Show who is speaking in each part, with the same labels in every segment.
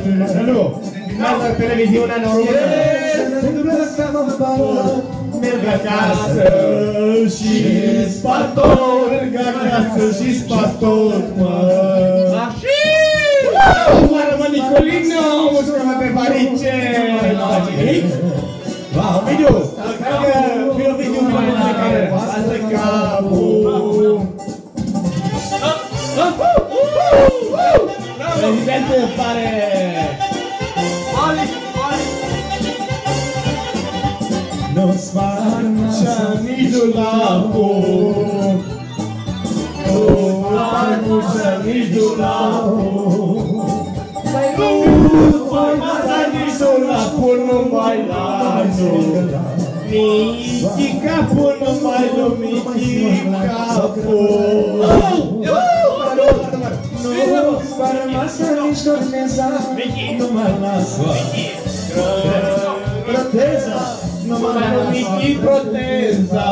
Speaker 1: Nu! Filmează televiziunea în România! Merg acasă și-s pastor, merg acasă și-s pastor, mă! Moară, mă, Nicolino, mușcă-mă pe parice! Nu face nimic? Ovidiu! Vino, Ovidiu, vino pe care pasă capul! Prezidentul pare... Nu-ți marșa nici dulapul, nu marșa nici dulapul, nu marșa nici dulapul, nu mai lasă, mici capul, nu mai lumici capul. Nu-ți marșa nici dormeza, nu mai lasă, proteza. Nu mai numiți proteza!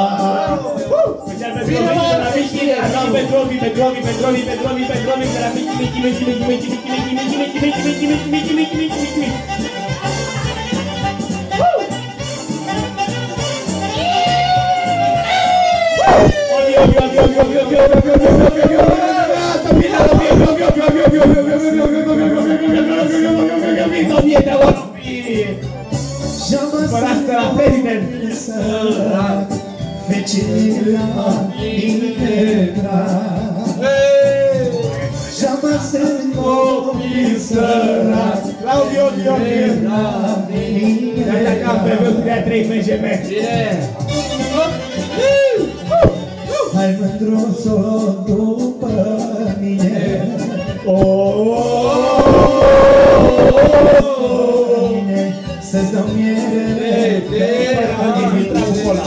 Speaker 1: Petrovi, de la Michi. Paraste la prezident! Sărac, fecila integrat, și-am strâns copil sărac, Claudio Gheorghe! Dai la cap pe vânt de-a 3 FGM! Hai mândruțo după mine! Să-ți dau miere de ăla.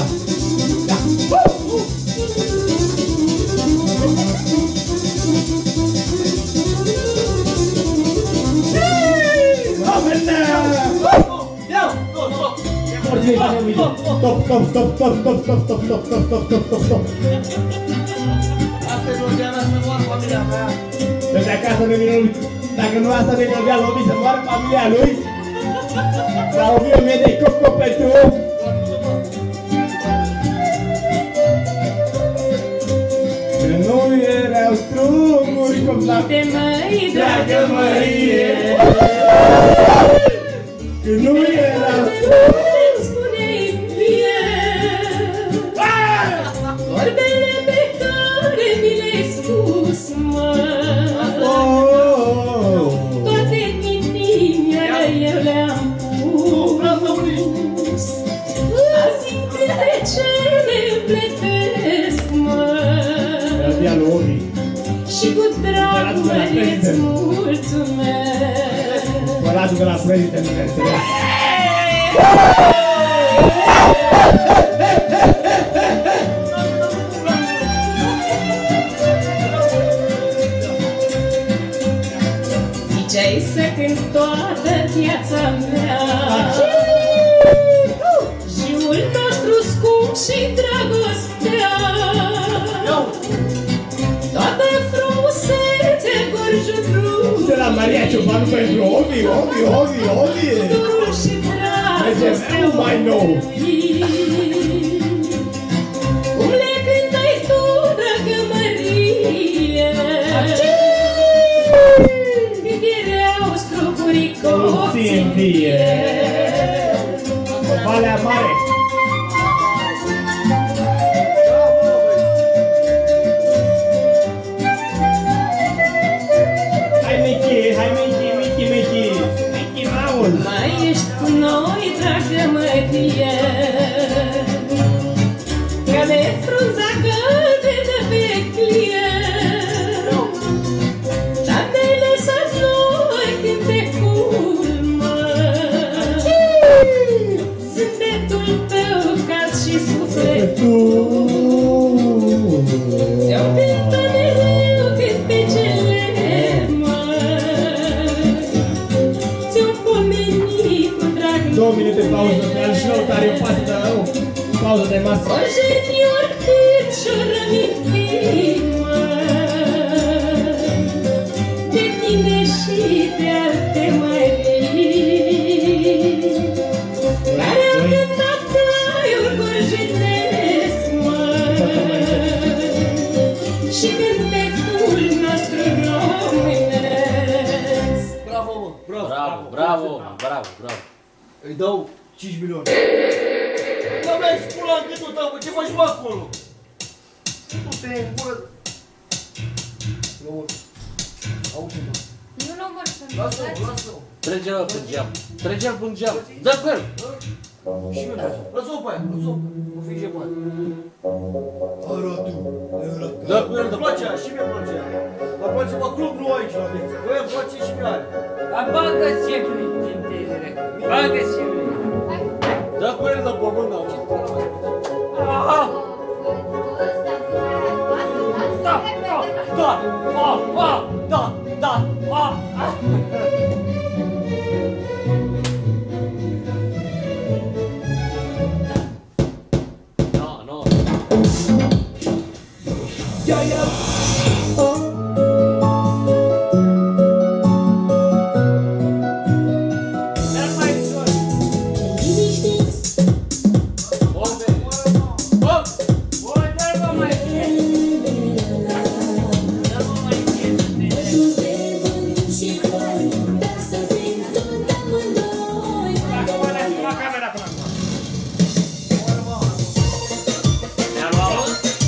Speaker 1: Stop. Asta e Loviana, să moară familia mea. De acasă de vinul, dacă nu asta de Loviana, să moară familia lui. La 1000 de cop pentru... Că nu erau strumuri cum la... De măi, dragă Mărie! Că nu erau strumuri... Spune-i mie! Vorbele pe care mi le-ai spus, mă! Toate din inimea eu le-am pus. Azi între ce le împletesc, mă! Și cu dragul îți mulțumesc. Bălatul de la prezident, nu înțeleg. Ziceai să cânt toată viața mea jiul nostru scump și dragostea. Toată frumusețea gorjul de la Maria Ciobanu pentru Ovi. Dorul și dragostea mai nou. Cum le cântai tu, dragă Mărie, când erau strupurii copții. Valea Mare. Mickey Mouse. Mai ești cu noi, dragă Mărie, ca de frunza galbenă pe client. Dar ne-ai lăsat noi cântecul, mă. Zâmbetul tău cald și sufletul ți-au cântat mereu cântecele, mă. Ți-au pomenit cu drag. 2 minute pauză, pe al și lăutare, o pauză de masă. O jertni oricât și-o rămintit, mă, de tine și de alte mai
Speaker 2: și cântecul nostru românesc.
Speaker 3: Bravo, mă, bravo.
Speaker 4: Bravo. Îi dau 5 milioane.
Speaker 3: Da, mergi, pula în gâtul tău, ce faci mă acolo? Nu te îngură.
Speaker 4: Auzi-mă.
Speaker 5: Nu l-am
Speaker 3: Lasă-o.
Speaker 4: Trage-l până geam. Dă cu el.
Speaker 3: Și eu, lăsă-o pe aia, lăsă-o. O fi gemat.
Speaker 4: Dă cu el.
Speaker 3: Îmi place aia, și mie îmi place aia. Dar place mă club, nu aici la viață. Băi, îmi place și mie aia.
Speaker 6: Dar bagă-ți ce vrei, tintezere. Bagă-ți ce vrei.
Speaker 4: Dă cu el de pământ. Da. No.
Speaker 1: Ia.